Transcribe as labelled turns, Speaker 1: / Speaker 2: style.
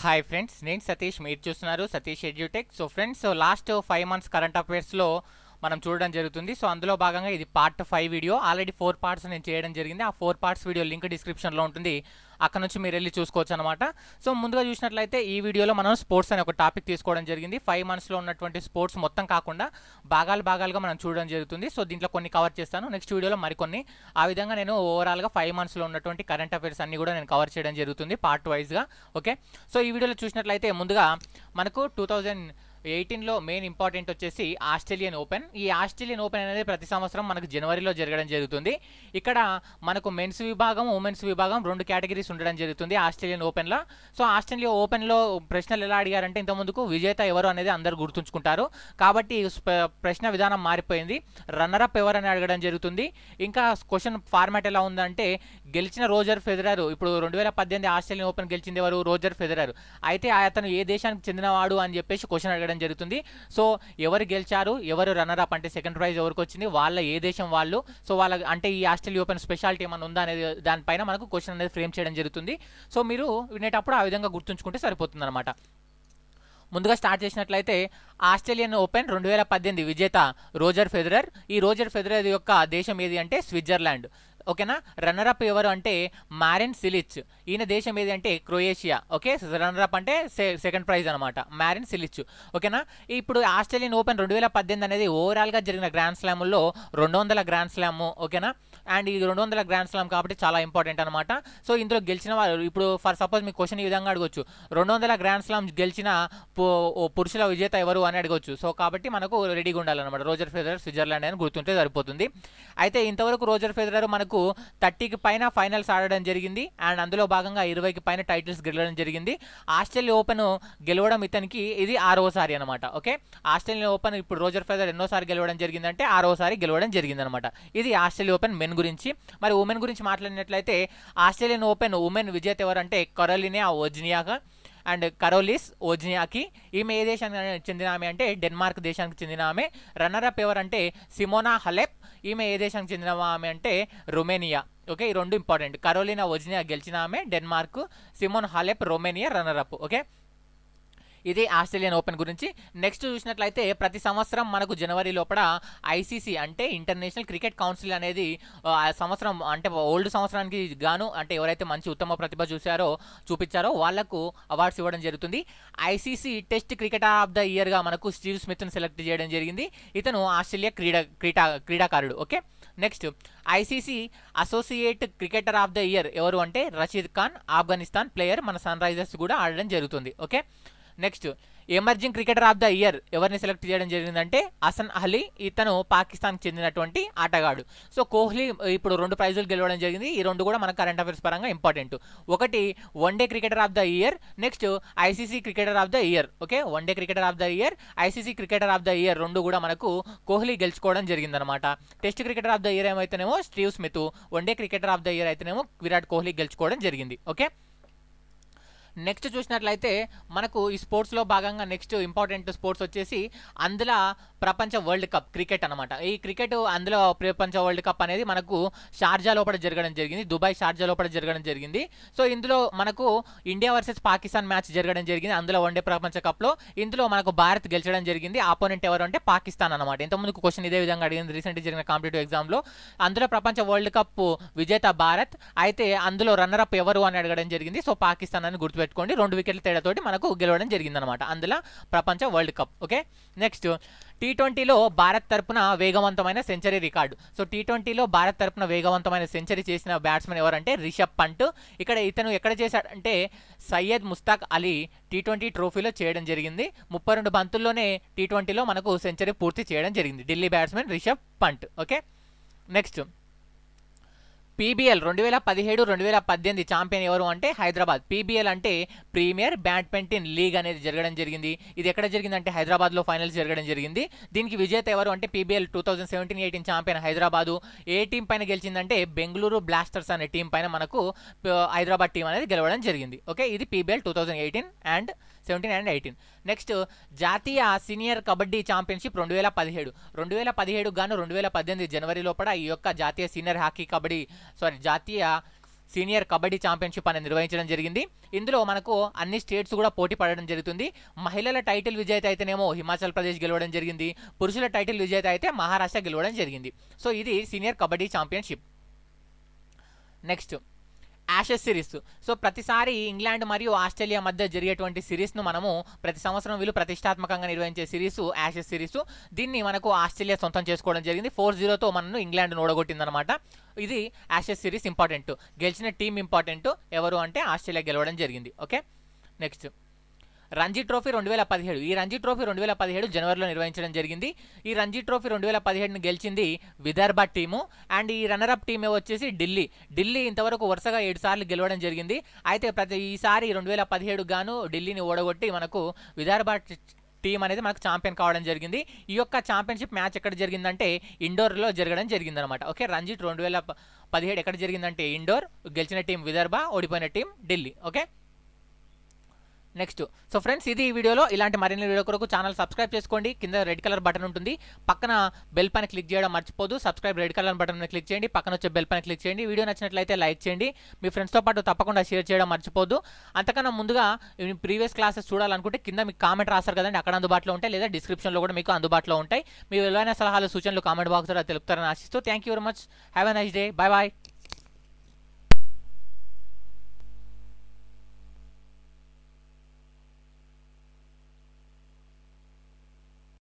Speaker 1: Hi friends, నేను సతీష్. మీరు చూస్తున్నారు Satish edutech. So friends, last 5 months current అఫైర్స్లో మనం చూడడం జరుగుతుంది. సో అందులో భాగంగా ఇది పార్ట్ 5 వీడియో. ఆల్రెడీ 4 parts నేను చేయడం జరిగింది. ఆ 4 parts వీడియో లింక్ డిస్క్రిప్షన్లో ఉంటుంది, అక్కడ నుంచి మీరు వెళ్ళి చూసుకోవచ్చు అనమాట. సో ముందుగా చూసినట్లయితే ఈ వీడియోలో మనం స్పోర్ట్స్ అనే ఒక టాపిక్ తీసుకోవడం జరిగింది. 5 monthsలో ఉన్నటువంటి స్పోర్ట్స్ మొత్తం కాకుండా భాగాలుగా మనం చూడడం జరుగుతుంది. సో దీంట్లో కొన్ని కవర్ చేస్తాను, నెక్స్ట్ వీడియోలో మరికొన్ని. ఆ విధంగా నేను ఓవరాల్గా 5 monthsలో ఉన్నటువంటి కరెంట్ అఫైర్స్ అన్ని కూడా నేను కవర్ చేయడం జరుగుతుంది పార్ట్ వైజ్గా. ఓకే, సో ఈ వీడియోలో చూసినట్లయితే ముందుగా మనకు 2018లో మెయిన్ ఇంపార్టెంట్ వచ్చేసి ఆస్ట్రేలియన్ ఓపెన్. ఈ ఆస్ట్రేలియన్ ఓపెన్ అనేది ప్రతి సంవత్సరం మనకు జనవరిలో జరగడం జరుగుతుంది. ఇక్కడ మనకు మెన్స్ విభాగం, ఉమెన్స్ విభాగం 2 కేటగిరీస్ ఉండడం జరుగుతుంది ఆస్ట్రేలియన్ ఓపెన్లో. సో ఆస్ట్రేలియా ఓపెన్లో ప్రశ్నలు ఎలా అడిగారంటే ఇంతకుముందుకు విజేత ఎవరు అనేది అందరు గుర్తుంచుకుంటారు, కాబట్టి ప్రశ్న విధానం మారిపోయింది. రన్నరప్ ఎవరు అని అడగడం జరుగుతుంది. ఇంకా క్వశ్చన్ ఫార్మాట్ ఎలా ఉందంటే గెలిచిన రోజర్ ఫెదరర్, ఇప్పుడు 2018 ఆస్ట్రేలియన్ ఓపెన్ గెలిచింది ఎవరు? Roger Federer. అయితే అతను ఏ దేశానికి చెందినవాడు అని చెప్పేసి క్వశ్చన్ అడగడం జరుగుతుంది. సో ఎవరు గెలిచారు, ఎవరు రన్నర్ అప్ అంటే సెకండ్ ప్రైజ్ ఎవరికి వచ్చింది, వాళ్ళ ఏ దేశం వాళ్ళు, సో వాళ్ళ అంటే ఈ ఆస్ట్రేలియా ఓపెన్ స్పెషాలిటీ ఏమైనా ఉందా అనేది దానిపైన మనకు క్వశ్చన్ అనేది ఫ్రేమ్ చేయడం జరుగుతుంది. సో మీరు వినేటప్పుడు ఆ విధంగా గుర్తుంచుకుంటే సరిపోతుంది అనమాట. ముందుగా స్టార్ట్ చేసినట్లయితే ఆస్ట్రేలియన్ ఓపెన్ 2018 విజేత రోజర్ ఫెదరర్. ఈ రోజర్ ఫెదరర్ యొక్క దేశం ఏది అంటే స్విట్జర్లాండ్. ఓకేనా. రన్నరప్ ఎవరు అంటే మ్యారిన్ సిలిచ్. ఈయన దేశం ఏది అంటే క్రొయేషియా. ఓకే, రన్నరప్ అంటే సెకండ్ ప్రైజ్ అనమాట, మ్యారిన్ సిలిచ్. ఓకేనా. ఇప్పుడు ఆస్ట్రేలియన్ ఓపెన్ 2018 అనేది ఓవరాల్గా జరిగిన గ్రాండ్ స్లాముల్లో 200 గ్రాండ్ స్లామ్. ఓకేనా, అండ్ ఇది 200 గ్రాండ్ స్లామ్ కాబట్టి చాలా ఇంపార్టెంట్ అనమాట. సో ఇందులో గెలిచిన వారు, ఇప్పుడు ఫర్ సపోజ్ మీ క్వశ్చన్ ఈ విధంగా అడగవచ్చు, 200 గ్రాండ్ స్లామ్ గెలిచిన పురుషుల విజేత ఎవరు అని అడగవచ్చు. సో కాబట్టి మనకు రెడీగా ఉండాలన్నమాట. రోజర్ ఫెదరర్ స్విట్జర్లాండ్ అని గుర్తుంటే సరిపోతుంది. అయితే ఇంతవరకు రోజర్ ఫెదరర్ మనకు 30కి పైన ఫైనల్స్ ఆడడం జరిగింది, అండ్ అందులో భాగంగా 20కి పైన టైటిల్స్ గెలవడం జరిగింది. ఆస్ట్రేలియా ఓపెన్ గెలవడం ఇతనికి ఇది 6వసారి అనమాట. ఓకే, ఆస్ట్రేలియా ఓపెన్ ఇప్పుడు రోజర్ ఫెదరర్ ఎన్నోసారి గెలవడం జరిగిందంటే 6వసారి గెలవడం జరిగిందనమాట. ఇది ఆస్ట్రేలియా ఓపెన్ మెన్ గురించి. మరి ఉమెన్ గురించి మాట్లాడినట్లయితే ఆస్ట్రేలియన్ ఓపెన్ ఉమెన్ విజేత ఎవరంటే Carolina Wozniak and Caroline Wozniacki. ఈమె ఏ దేశానికి చెందిన ఆమె అంటే డెన్మార్క్ దేశానికి చెందిన ఆమె. రన్నరప్ ఎవరంటే సిమోనా హలెప్. ఈమె ఏ దేశానికి చెందిన ఆమె అంటే రొమేనియా. ఓకే, ఈ 2 ఇంపార్టెంట్. కరోలినా వోజ్నియాక్ గెలిచిన ఆమె Denmark, Simona Halep Romania runner up. Okay, ఇది ఆస్ట్రేలియన్ ఓపెన్ గురించి. నెక్స్ట్ చూసినట్లయితే ప్రతి సంవత్సరం మనకు జనవరి లోపల ఐసీసీ అంటే ఇంటర్నేషనల్ క్రికెట్ కౌన్సిల్ అనేది సంవత్సరం అంటే ఓల్డ్ సంవత్సరానికి గాను అంటే ఎవరైతే మంచి ఉత్తమ ప్రతిభ చూపించారో వాళ్లకు అవార్డ్స్ ఇవ్వడం జరుగుతుంది. ICC test cricketer of the ఇయర్గా మనకు స్టీవ్ స్మిత్ను సెలెక్ట్ చేయడం జరిగింది. ఇతను ఆస్ట్రేలియా క్రీడాకారుడు. Okay, next ICC associate cricketer of the year ఎవరు అంటే రషీద్ ఖాన్, ఆఫ్ఘనిస్తాన్ ప్లేయర్. మన సన్ రైజర్స్ కూడా ఆడడం జరుగుతుంది. Okay, next emerging cricketer of the year ఎవరిని సెలెక్ట్ చేయడం జరిగిందంటే హసన్ అలీ. ఇతను పాకిస్తాన్కి చెందినటువంటి ఆటగాడు. సో కోహ్లీ ఇప్పుడు 2 ప్రైజులు గెలవడం జరిగింది. ఈ 2 కూడా మన కరెంట్ అఫైర్స్ పరంగా ఇంపార్టెంట్. ఒకటి one day cricketer of the year, next ICC cricketer of the year. Okay, one day cricketer of the year, ICC cricketer of the year 2 కూడా మనకు కోహ్లీ గెలుచుకోవడం జరిగిందనమాట. Test cricketer of the year ఏమైతేనేమో Steve Smith, one day cricketer of the year అయితేనేమో విరాట్ కోహ్లీ గెలుచుకోవడం జరిగింది. Okay, next చూసినట్లయితే మనకు ఈ స్పోర్ట్స్లో భాగంగా నెక్స్ట్ ఇంపార్టెంట్ స్పోర్ట్స్ వచ్చేసి అందులో ప్రపంచ వరల్డ్ కప్ క్రికెట్ అనమాట. ఈ క్రికెట్ అందులో ప్రపంచ వరల్డ్ కప్ అనేది మనకు షార్జా లోపల జరగడం జరిగింది, దుబాయ్ షార్జా లోపల జరగడం జరిగింది. సో ఇందులో మనకు ఇండియా వర్సెస్ పాకిస్తాన్ మ్యాచ్ జరగడం జరిగింది అందులో వన్డే ప్రపంచ కప్లో. ఇందులో మనకు భారత్ గెలిచడం జరిగింది. ఆపోనెంట్ ఎవరు అంటే పాకిస్తాన్ అనమాట. ఇంతకుముందు క్వశ్చన్ ఇదే విధంగా అడిగింది రీసెంట్గా జరిగిన కాంపిటేటివ్ ఎగ్జామ్లో. అందులో ప్రపంచ వరల్డ్ కప్ విజేత భారత్, అయితే అందులో రన్నరప్ ఎవరు అని అడగడం జరిగింది. సో పాకిస్తాన్ అని గుర్తుపెట్టుకోండి. 2 వికెట్ల తేడాతోటి మనకు గెలవడం జరిగిందనమాట అందులో ప్రపంచ వరల్డ్ కప్. ఓకే, నెక్స్ట్ T20లో భారత్ తరపున వేగవంతమైన సెంచరీ రికార్డు. సో T20లో భారత్ తరపున వేగవంతమైన సెంచరీ చేసిన బ్యాట్స్మెన్ ఎవరంటే రిషబ్ పంట్. ఇక్కడ ఇతను ఎక్కడ చేశాడంటే సయ్యద్ ముస్తాక్ అలీ T20 ట్రోఫీలో చేయడం జరిగింది. 32 బంతుల్లోనే T20లో మనకు సెంచరీ పూర్తి చేయడం జరిగింది Delhi batsman Rishabh Pant. Okay, next PBL 2017-2018 champion ఎవరు అంటే హైదరాబాద్. పీబీఎల్ అంటే ప్రీమియర్ బ్యాడ్మింటన్ లీగ్ అనేది జరగడం జరిగింది. ఇది ఎక్కడ జరిగిందంటే హైదరాబాద్లో ఫైనల్స్ జరగడం జరిగింది. దీనికి విజేత ఎవరు అంటే పీబీఎల్ 2017-18 ఛాంపియన్ హైదరాబాదు. ఏ టీం పైన గెలిచిందంటే బెంగళూరు బ్లాస్టర్స్ అనే టీం పైన మనకు హైదరాబాద్ టీం అనేది గెలవడం జరిగింది. ఓకే, ఇది పీబీఎల్ 2018 and 17 and 18. నెక్స్ట్ జాతీయ సీనియర్ కబడ్డీ ఛాంపియన్షిప్ 2017 గాను 2018 జనవరి లోపల ఈ యొక్క జాతీయ సీనియర్ హాకీ జాతీయ సీనియర్ కబడ్డీ ఛాంపియన్షిప్ అనేది నిర్వహించడం జరిగింది. ఇందులో మనకు అన్ని స్టేట్స్ కూడా పోటీ పడడం జరుగుతుంది. మహిళల టైటిల్ విజేత అయితేనేమో హిమాచల్ ప్రదేశ్ గెలవడం జరిగింది, పురుషుల టైటిల్ విజేత అయితే మహారాష్ట్ర గెలవడం జరిగింది. సో ఇది senior kabaddi championship. Next Ashes series. So ప్రతిసారి ఇంగ్లాండ్ మరియు ఆస్ట్రేలియా మధ్య జరిగేటువంటి సిరీస్ను మనము ప్రతి సంవత్సరం వీళ్ళు ప్రతిష్టాత్మకంగా నిర్వహించే సిరీస్ యాషెస్ సిరీస్. దీన్ని మనకు ఆస్ట్రేలియా సొంతం చేసుకోవడం జరిగింది. 4-0తో మనను ఇంగ్లాండ్ ఓడగొట్టిందనమాట. ఇది యాషెస్ సిరీస్ ఇంపార్టెంట్. గెలిచిన టీం ఇంపార్టెంట్. ఎవరు అంటే ఆస్ట్రేలియా గెలవడం జరిగింది. Okay, next Ranji trophy 2017. ఈ రంజీ ట్రోఫీ 2017 జనవరిలో నిర్వహించడం జరిగింది. ఈ రంజీ ట్రోఫీ 2017ని గెలిచింది విదర్భ టీము. అండ్ ఈ రన్నరప్ టీమ్ వచ్చేసి ఢిల్లీ ఇంతవరకు వరుసగా 7 సార్లు గెలవడం జరిగింది. అయితే ఈసారి 2017 గాను ఢిల్లీని ఓడగొట్టి మనకు విదర్భ టీం అనేది మనకు ఛాంపియన్ కావడం జరిగింది. ఈ యొక్క ఛాంపియన్షిప్ మ్యాచ్ ఎక్కడ జరిగిందంటే ఇండోర్లో జరగడం జరిగిందనమాట. ఓకే, రంజీ 2017 ఎక్కడ జరిగిందంటే ఇండోర్. గెలిచిన టీం విదర్భ, ఓడిపోయిన team Delhi. Okay, next. So friends, ఇది ఈ వీడియోలో. ఇలాంటి మరిన్ని వీడియో కొరకు ఛానల్ సబ్స్క్రైబ్ చేసుకోండి. కింద రెడ్ కలర్ బటన్ ఉంటుంది, పక్కన బెల్ పైన క్లిక్ చేయడం మర్చిపోదు. Subscribe red colour button click చేయండి, పక్కన వచ్చే బెల్ పైన క్లిక్ చేయండి. వీడియో నచ్చినట్లయితే లైక్ చేయండి, మీ ఫ్రెండ్స్తో పాటు తప్పకుండా షేర్ చేయడం మర్చిపోదు. అంతకన్నా ముందుగా ప్రీవియస్ క్లాసెస్ చూడాలనుకుంటే కింద మీకు కామెంట్ రాస్తారు కదండి, అక్కడ అందుబాటులో ఉంటాయి, లేదా డిస్క్రిప్షన్లో కూడా మీకు అందుబాటులో ఉంటాయి. మీ విలువైన సలహాలు సూచనలు కామెంట్ బాక్స్లో తెలుపుతారని ఆశిస్తూ thank you very much. Have a nice day. Bye bye.